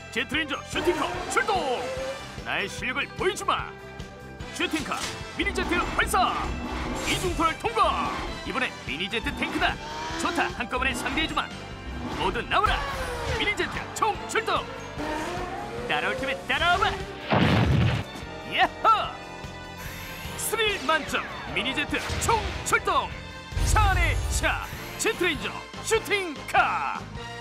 제트레인저 슈팅카 출동! 나의 실력을 보여주마! 슈팅카 미니제트 발사! 이중터를 통과! 이번엔 미니제트 탱크다! 좋다, 한꺼번에 상대해주마! 모두 나오라! 미니제트 총 출동! 따라올 테면 따라와봐! 야호! 스릴 만점 미니제트 총 출동! 차 안에 차! 제트레인저 슈팅카!